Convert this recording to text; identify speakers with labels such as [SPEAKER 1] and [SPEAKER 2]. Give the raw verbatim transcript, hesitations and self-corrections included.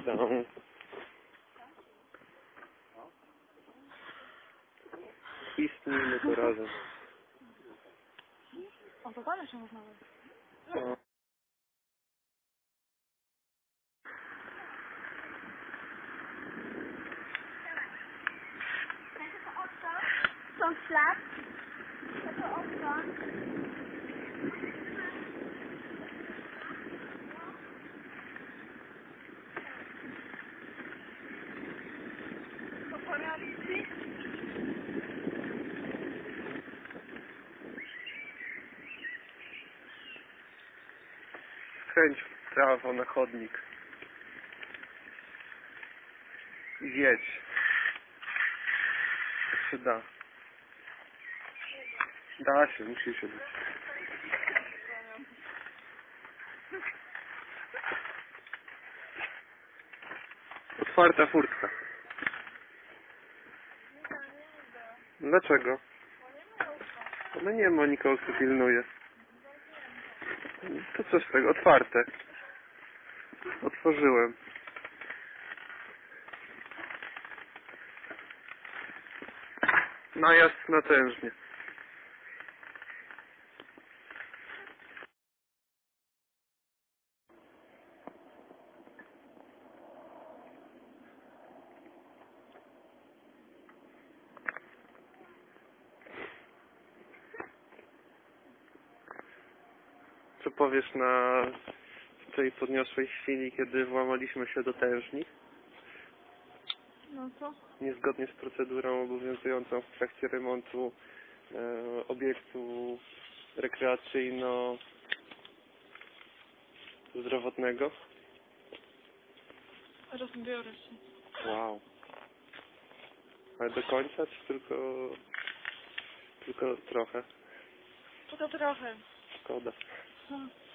[SPEAKER 1] Tam. Istnijmy to razem.
[SPEAKER 2] O, to tam jeszcze można być.
[SPEAKER 1] No.
[SPEAKER 2] Są ślad. To to okno. To poradzi.
[SPEAKER 1] Skręć w prawo na chodnik. I jedź. Jak się da. Da się, musi się być. Otwarta furtka. Dlaczego? No nie ma nikogo, kto pilnuje. To co z tego? Otwarte. Otworzyłem. Najazd natężnie. Co powiesz na tej podniosłej chwili, kiedy włamaliśmy się do tężni?
[SPEAKER 2] No co?
[SPEAKER 1] Niezgodnie z procedurą obowiązującą w trakcie remontu e, obiektu rekreacyjno-zdrowotnego.
[SPEAKER 2] Rozbiorę się.
[SPEAKER 1] Wow. Ale do końca, czy tylko, tylko trochę?
[SPEAKER 2] To to trochę.
[SPEAKER 1] Szkoda.
[SPEAKER 2] Hmm.